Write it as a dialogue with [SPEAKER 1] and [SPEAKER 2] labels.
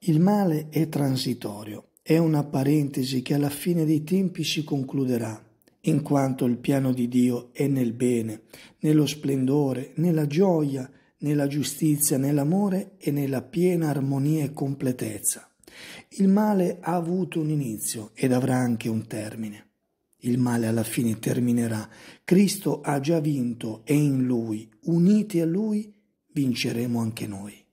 [SPEAKER 1] Il male è transitorio, è una parentesi che alla fine dei tempi si concluderà, in quanto il piano di Dio è nel bene, nello splendore, nella gioia, nella giustizia, nell'amore e nella piena armonia e completezza. Il male ha avuto un inizio ed avrà anche un termine. Il male alla fine terminerà. Cristo ha già vinto e in Lui, uniti a Lui, vinceremo anche noi.